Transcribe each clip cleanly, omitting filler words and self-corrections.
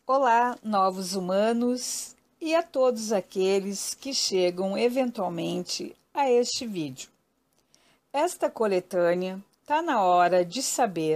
Olá, novos humanos e a todos aqueles que chegam eventualmente a este vídeo. Esta coletânea está na hora de saber,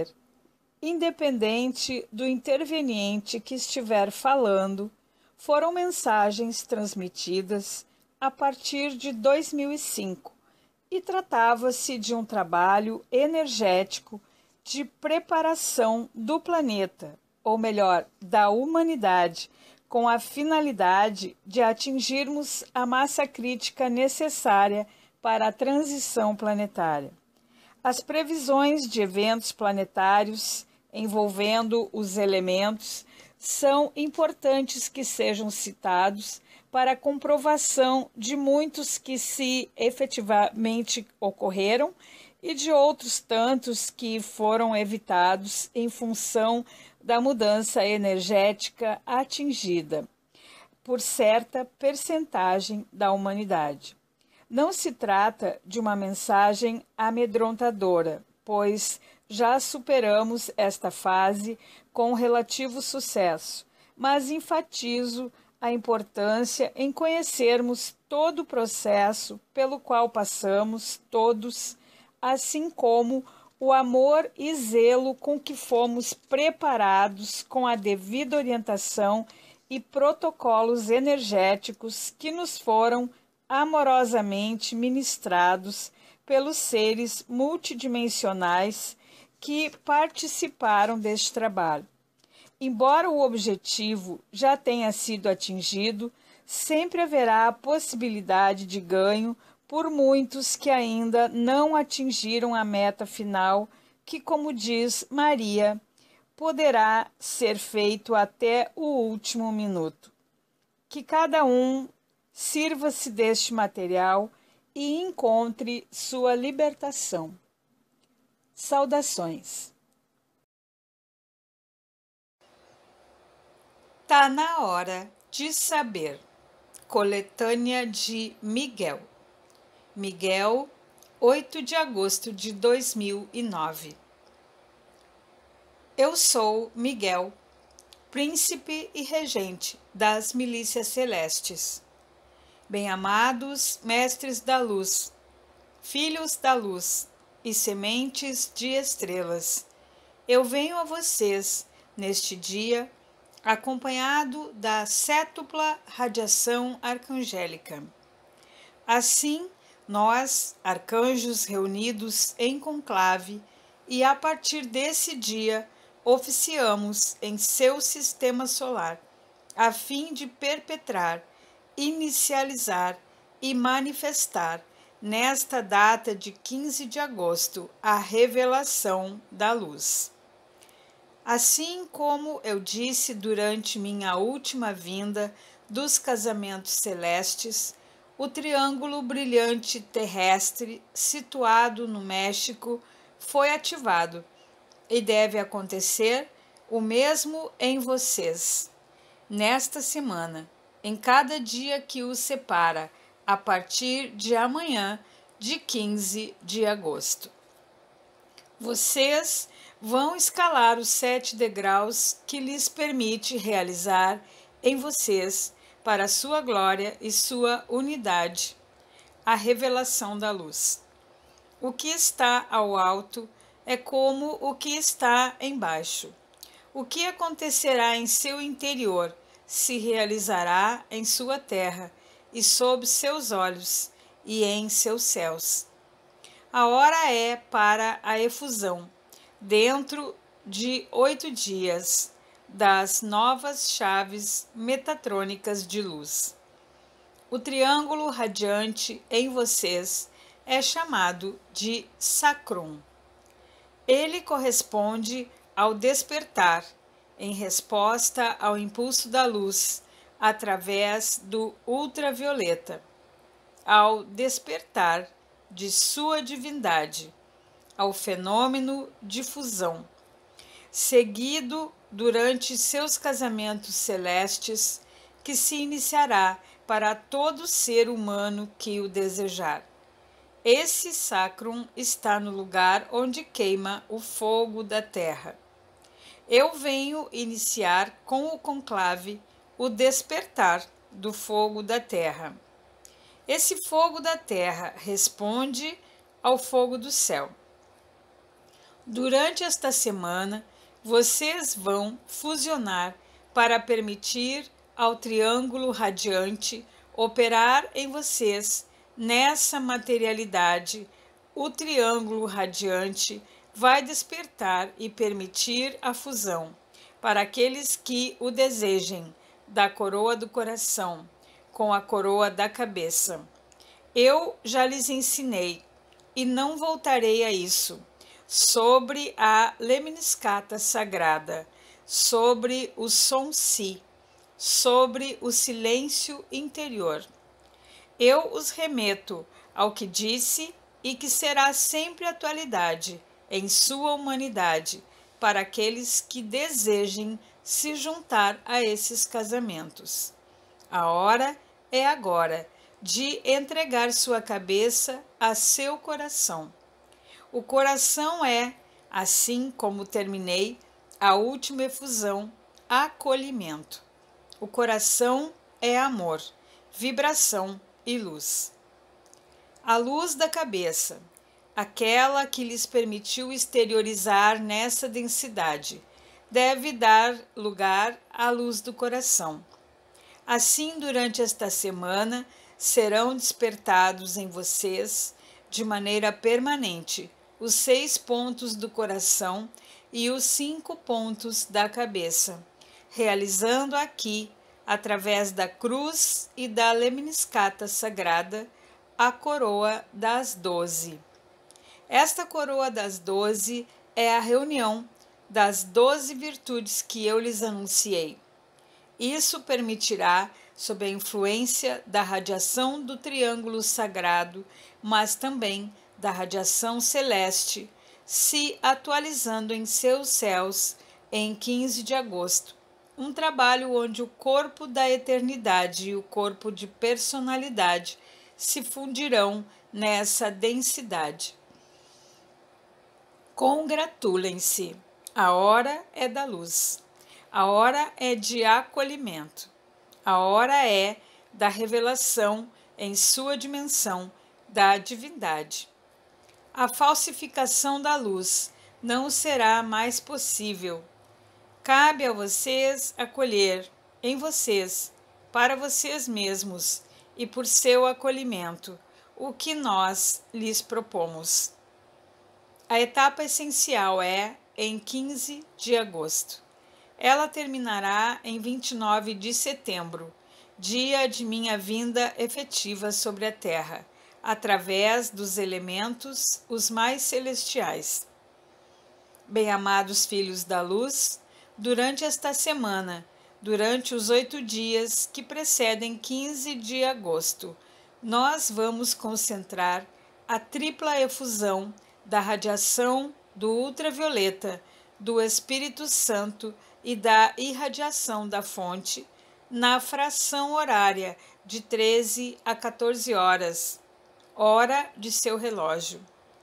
independente do interveniente que estiver falando, foram mensagens transmitidas a partir de 2005 e tratava-se de um trabalho energético de preparação do planeta, ou melhor, da humanidade, com a finalidade de atingirmos a massa crítica necessária para a transição planetária. As previsões de eventos planetários envolvendo os elementos são importantes que sejam citados para a comprovação de muitos que se efetivamente ocorreram e de outros tantos que foram evitados em função da mudança energética atingida por certa percentagem da humanidade. Não se trata de uma mensagem amedrontadora, pois já superamos esta fase com relativo sucesso, mas enfatizo a importância em conhecermos todo o processo pelo qual passamos todos, assim como o amor e zelo com que fomos preparados com a devida orientação e protocolos energéticos que nos foram amorosamente ministrados pelos seres multidimensionais que participaram deste trabalho. Embora o objetivo já tenha sido atingido, sempre haverá a possibilidade de ganho por muitos que ainda não atingiram a meta final, que, como diz Maria, poderá ser feito até o último minuto. Que cada um sirva-se deste material e encontre sua libertação. Saudações. Tá na hora de saber. Coletânea de Miguel. Miguel, 8 de agosto de 2009. Eu sou Miguel, príncipe e regente das milícias celestes. Bem-amados mestres da luz, filhos da luz e sementes de estrelas, eu venho a vocês neste dia acompanhado da sétupla radiação arcangélica. Assim, nós, arcanjos reunidos em conclave, e a partir desse dia oficiamos em seu sistema solar, a fim de perpetrar, inicializar e manifestar, nesta data de 15 de agosto, a revelação da luz. Assim como eu disse durante minha última vinda dos casamentos celestes, o triângulo brilhante terrestre situado no México foi ativado e deve acontecer o mesmo em vocês, nesta semana, em cada dia que os separa, a partir de amanhã, de 15 de agosto. Vocês vão escalar os 7 degraus que lhes permite realizar em vocês, para a sua glória e sua unidade, a revelação da luz. O que está ao alto é como o que está embaixo. O que acontecerá em seu interior se realizará em sua terra e sob seus olhos e em seus céus. A hora é para a efusão, dentro de 8 dias, das novas chaves metatrônicas de luz. O triângulo radiante em vocês é chamado de sacrum. Ele corresponde ao despertar, em resposta ao impulso da luz, através do ultravioleta, ao despertar de sua divindade, ao fenômeno de fusão, seguido durante seus casamentos celestes, que se iniciará para todo ser humano que o desejar. Esse sacrum está no lugar onde queima o fogo da terra. Eu venho iniciar com o conclave o despertar do fogo da terra. Esse fogo da terra responde ao fogo do céu. Durante esta semana, vocês vão fusionar para permitir ao triângulo radiante operar em vocês. Nessa materialidade, o triângulo radiante vai despertar e permitir a fusão, para aqueles que o desejem, da coroa do coração com a coroa da cabeça. Eu já lhes ensinei, e não voltarei a isso, sobre a lemniscata sagrada, sobre o som si, sobre o silêncio interior. Eu os remeto ao que disse e que será sempre atualidade em sua humanidade para aqueles que desejem se juntar a esses casamentos. A hora é agora de entregar sua cabeça a seu coração. O coração é, assim como terminei a última efusão, acolhimento. O coração é amor, vibração e luz. A luz da cabeça, aquela que lhes permitiu exteriorizar nessa densidade, deve dar lugar à luz do coração. Assim, durante esta semana, serão despertados em vocês, de maneira permanente, os 6 pontos do coração e os 5 pontos da cabeça, realizando aqui, através da cruz e da lemniscata sagrada, a coroa das 12. Esta coroa das 12 é a reunião das 12 virtudes que eu lhes anunciei. Isso permitirá, sob a influência da radiação do triângulo sagrado, mas também da radiação celeste, se atualizando em seus céus em 15 de agosto. Um trabalho onde o corpo da eternidade e o corpo de personalidade se fundirão nessa densidade. Congratulem-se. A hora é da luz. A hora é de acolhimento. A hora é da revelação em sua dimensão da divindade. A falsificação da luz não será mais possível. Cabe a vocês acolher em vocês, para vocês mesmos e por seu acolhimento, o que nós lhes propomos. A etapa essencial é em 15 de agosto. Ela terminará em 29 de setembro, dia de minha vinda efetiva sobre a Terra, através dos elementos os mais celestiais. Bem-amados filhos da luz, durante esta semana, durante os 8 dias que precedem 15 de agosto, nós vamos concentrar a tripla efusão da radiação do ultravioleta, do Espírito Santo e da irradiação da fonte na fração horária de 13 a 14 horas, hora de seu relógio.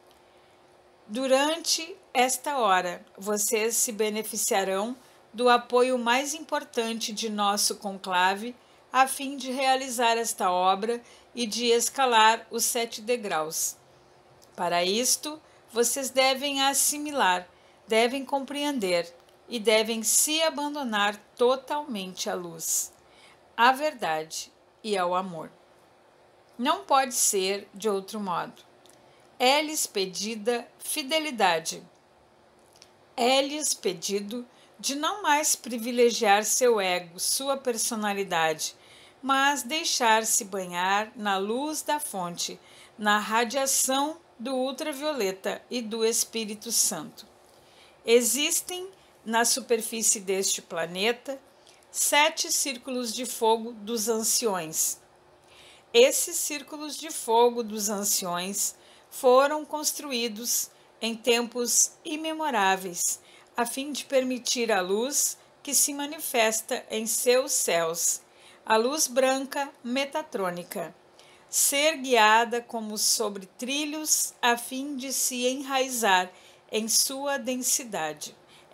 Durante esta hora, vocês se beneficiarão do apoio mais importante de nosso conclave a fim de realizar esta obra e de escalar os 7 degraus. Para isto, vocês devem assimilar, devem compreender e devem se abandonar totalmente à luz, à verdade e ao amor. Não pode ser de outro modo. É-lhes pedida fidelidade. É-lhes pedido de não mais privilegiar seu ego, sua personalidade, mas deixar-se banhar na luz da fonte, na radiação do ultravioleta e do Espírito Santo. Existem, na superfície deste planeta, 7 círculos de fogo dos anciões. Esses círculos de fogo dos anciões foram construídos em tempos imemoráveis, a fim de permitir a luz que se manifesta em seus céus, a luz branca metatrônica, ser guiada como sobre trilhos a fim de se enraizar em sua densidade.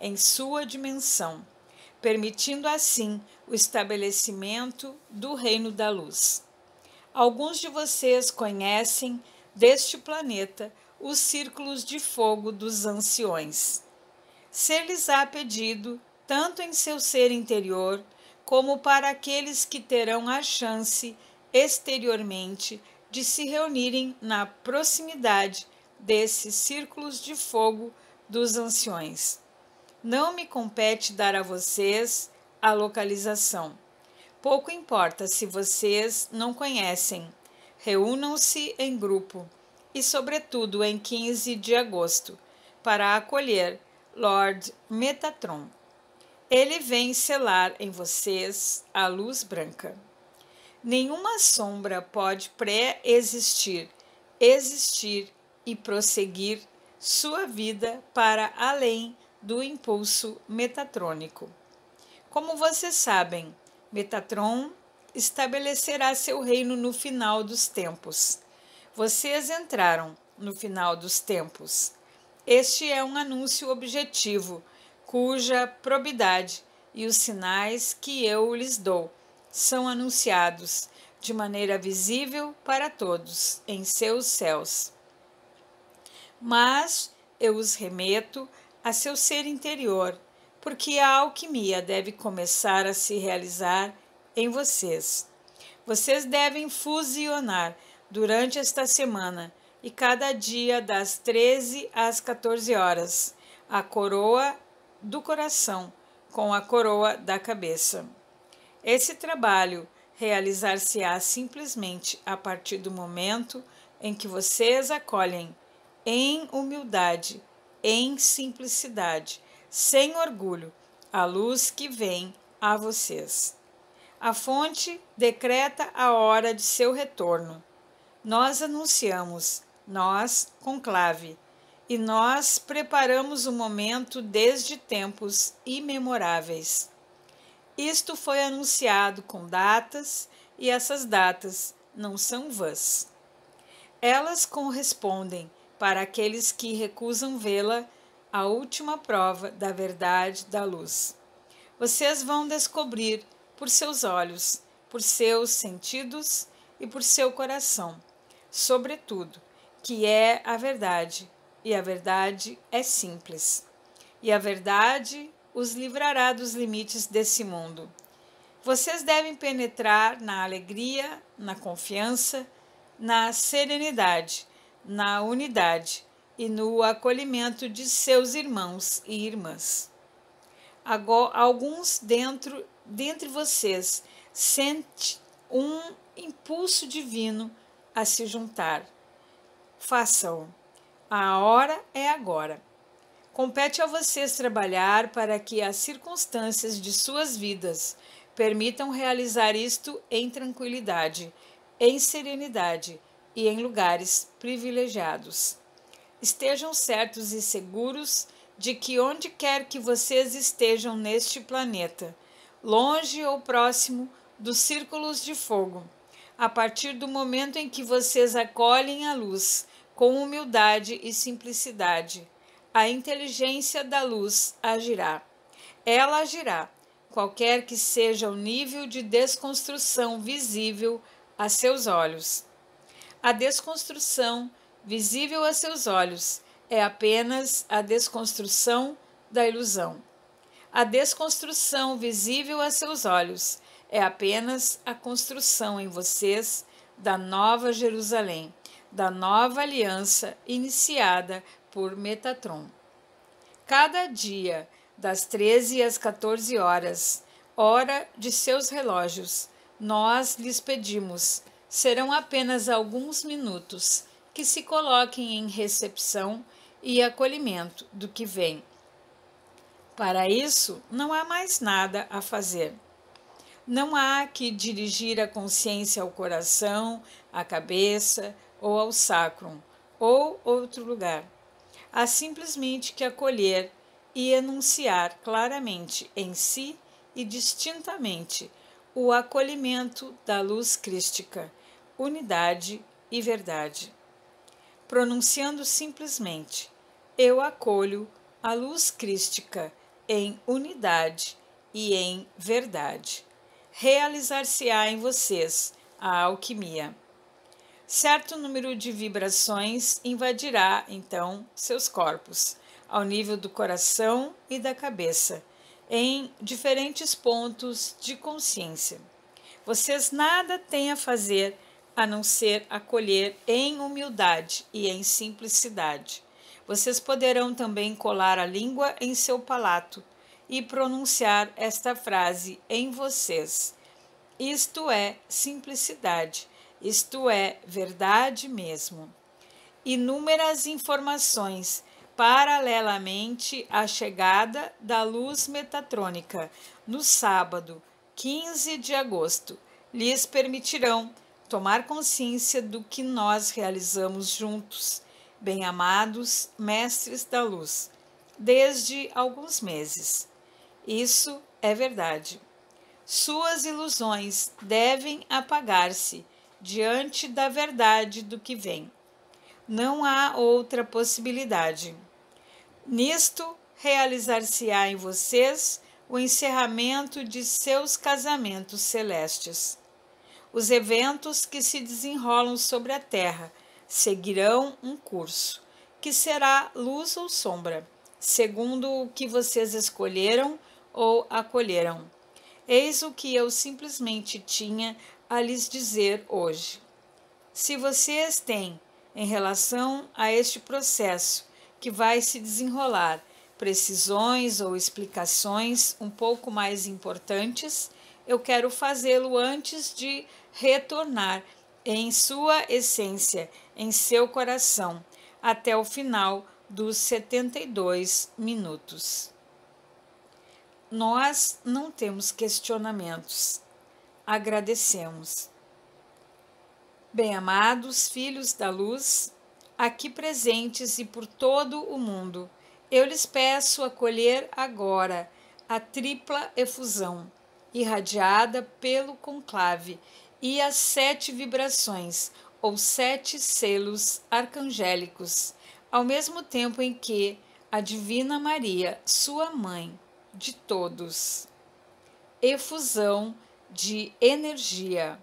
em sua dimensão, permitindo assim o estabelecimento do reino da luz. Alguns de vocês conhecem deste planeta os círculos de fogo dos anciões. Ser-lhes-á pedido, tanto em seu ser interior, como para aqueles que terão a chance, exteriormente, de se reunirem na proximidade desses círculos de fogo dos anciões. Não me compete dar a vocês a localização. Pouco importa se vocês não conhecem. Reúnam-se em grupo, e sobretudo em 15 de agosto, para acolher Lord Metatron. Ele vem selar em vocês a luz branca. Nenhuma sombra pode pré-existir, existir e prosseguir sua vida para além do impulso metatrônico. Como vocês sabem, Metatron estabelecerá seu reino no final dos tempos. Vocês entraram no final dos tempos. Este é um anúncio objetivo, cuja probidade e os sinais que eu lhes dou são anunciados de maneira visível para todos em seus céus. Mas eu os remeto a seu ser interior, porque a alquimia deve começar a se realizar em vocês. Vocês devem fusionar durante esta semana e cada dia das 13 às 14 horas a coroa do coração com a coroa da cabeça. Esse trabalho realizar-se-á simplesmente a partir do momento em que vocês acolhem em humildade, em simplicidade, sem orgulho, a luz que vem a vocês. A fonte decreta a hora de seu retorno. Nós anunciamos, nós, conclave, e nós preparamos o momento desde tempos imemoráveis. Isto foi anunciado com datas, e essas datas não são vãs. Elas correspondem, para aqueles que recusam vê-la, a última prova da verdade da luz. Vocês vão descobrir por seus olhos, por seus sentidos e por seu coração, sobretudo, que é a verdade, e a verdade é simples. E a verdade os livrará dos limites desse mundo. Vocês devem penetrar na alegria, na confiança, na serenidade, na unidade e no acolhimento de seus irmãos e irmãs. Agora, alguns dentre vocês sentem um impulso divino a se juntar. Façam-o. A hora é agora. Compete a vocês trabalhar para que as circunstâncias de suas vidas permitam realizar isto em tranquilidade, em serenidade e em lugares privilegiados. Estejam certos e seguros de que onde quer que vocês estejam neste planeta, longe ou próximo dos círculos de fogo, a partir do momento em que vocês acolhem a luz com humildade e simplicidade, a inteligência da luz agirá. Ela agirá, qualquer que seja o nível de desconstrução visível a seus olhos. A desconstrução visível a seus olhos é apenas a desconstrução da ilusão. A desconstrução visível a seus olhos é apenas a construção em vocês da nova Jerusalém, da nova aliança iniciada por Metatron. Cada dia, das 13 às 14 horas, hora de seus relógios, nós lhes pedimos, serão apenas alguns minutos, que se coloquem em recepção e acolhimento do que vem. Para isso, não há mais nada a fazer. Não há que dirigir a consciência ao coração, à cabeça ou ao sacrum, ou outro lugar. Há simplesmente que acolher e enunciar claramente em si e distintamente o acolhimento da luz crística, unidade e verdade. Pronunciando simplesmente, eu acolho a luz crística, em unidade e em verdade. Realizar-se-á em vocês a alquimia. Certo número de vibrações invadirá, então, seus corpos, ao nível do coração e da cabeça, em diferentes pontos de consciência. Vocês nada têm a fazer a não ser acolher em humildade e em simplicidade. Vocês poderão também colar a língua em seu palato e pronunciar esta frase em vocês. Isto é simplicidade, isto é verdade mesmo. Inúmeras informações paralelamente à chegada da luz metatrônica no sábado, 15 de agosto, lhes permitirão tomar consciência do que nós realizamos juntos, bem-amados mestres da luz, desde alguns meses. Isso é verdade. Suas ilusões devem apagar-se diante da verdade do que vem. Não há outra possibilidade. Nisto, realizar-se-á em vocês o encerramento de seus casamentos celestes. Os eventos que se desenrolam sobre a Terra seguirão um curso, que será luz ou sombra, segundo o que vocês escolheram ou acolheram. Eis o que eu simplesmente tinha a lhes dizer hoje. Se vocês têm, em relação a este processo que vai se desenrolar, precisões ou explicações um pouco mais importantes, eu quero fazê-lo antes de retornar em sua essência, em seu coração, até o final dos 72 minutos. Nós não temos questionamentos. Agradecemos. Bem-amados filhos da luz, aqui presentes e por todo o mundo, eu lhes peço acolher agora a tripla efusão, irradiada pelo conclave, e as 7 vibrações, ou 7 selos arcangélicos, ao mesmo tempo em que a Divina Maria, sua mãe, de todos. Efusão de energia.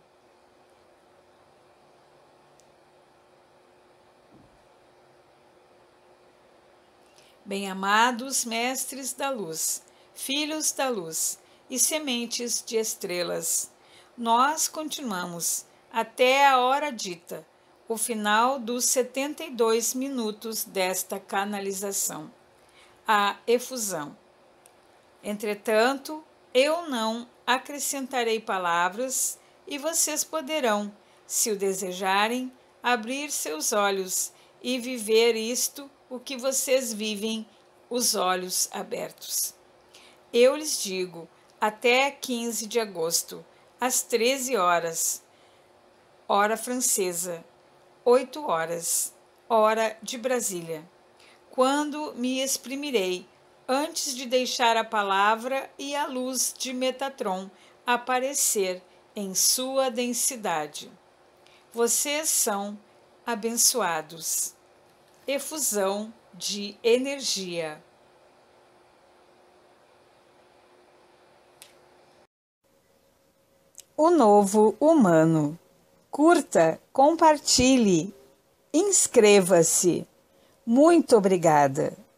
Bem-amados mestres da luz, filhos da luz e sementes de estrelas, nós continuamos até a hora dita, o final dos 72 minutos desta canalização, a efusão. Entretanto, eu não acrescentarei palavras e vocês poderão, se o desejarem, abrir seus olhos e viver isto o que vocês vivem, os olhos abertos. Eu lhes digo, até 15 de agosto, às 13 horas, hora francesa, 8 horas, hora de Brasília, quando me exprimirei, antes de deixar a palavra e a luz de Metatron aparecer em sua densidade. Vocês são abençoados. Efusão de energia. O novo humano. Curta, compartilhe, inscreva-se. Muito obrigada.